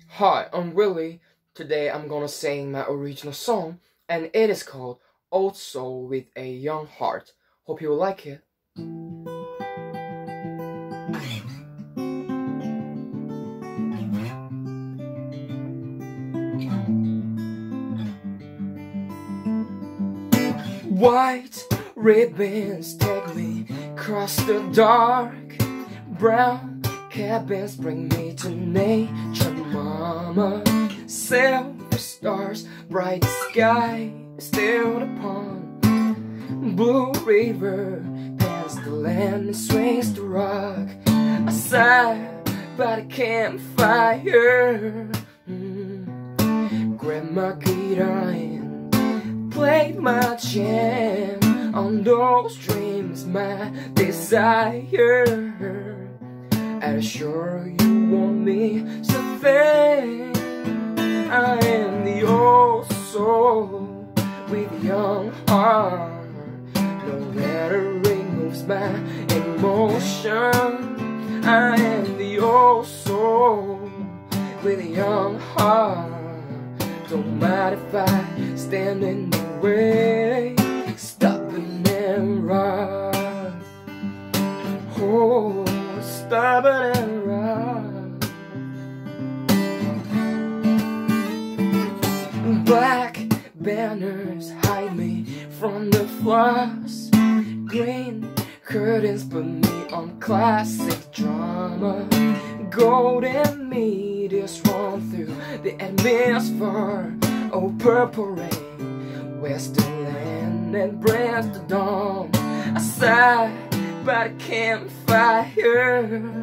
Hi, I'm Willy. Today I'm gonna sing my original song, and it is called Old Soul with a Young Heart. Hope you will like it. White ribbons take me across the dark. Brown cabins bring me to nature, mama. Silver stars, bright sky, still upon. Blue river past the land and swings the rock. I sat by the campfire, grabbed my guitar and played my jam on those dreams, my desire. I'm sure you want me something. I am the old soul with a young heart. No rhetoric moves my emotion. I am the old soul with a young heart. Don't mind if I stand in the way, stopping and rock. Oh, stop it and rock. Black banners hide me from the flaws. Green curtains put me on classic drama. Golden meteors run through the atmosphere. Oh, purple rain, western land and brings the dawn. I sat by the campfire,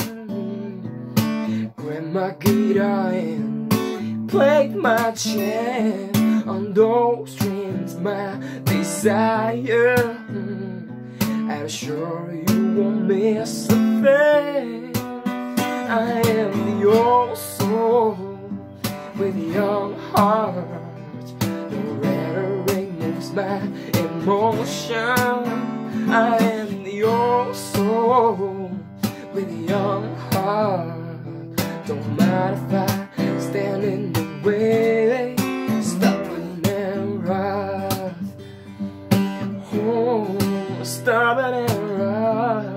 grabbed my guitar and played my jam on those dreams, my desire. I'm sure you won't miss a thing. I am the old soul with a young heart. The rhetoric moves my emotion. I am the old soul with a young heart. Don't mind if I stand in the way, stopping and rock. Oh, stopping and rock.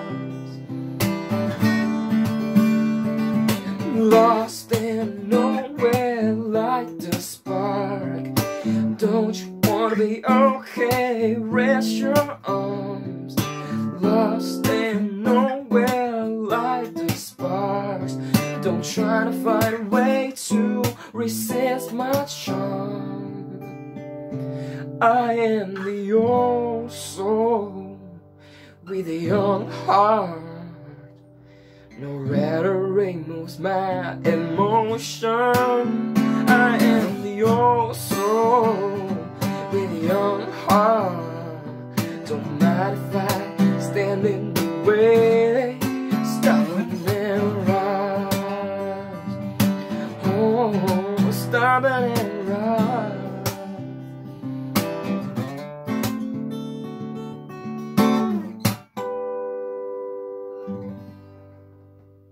Lost in nowhere like the spark. Don't you wanna be okay? Rest your arms. Lost in nowhere like the sparks. Don't try to find a way to resist my charm. I am the old soul with a young heart. No rhetoric moves my emotion. I am the old soul with a young heart. Don't mind if I stand in the way, stopping and rise. Oh, stopping and rise.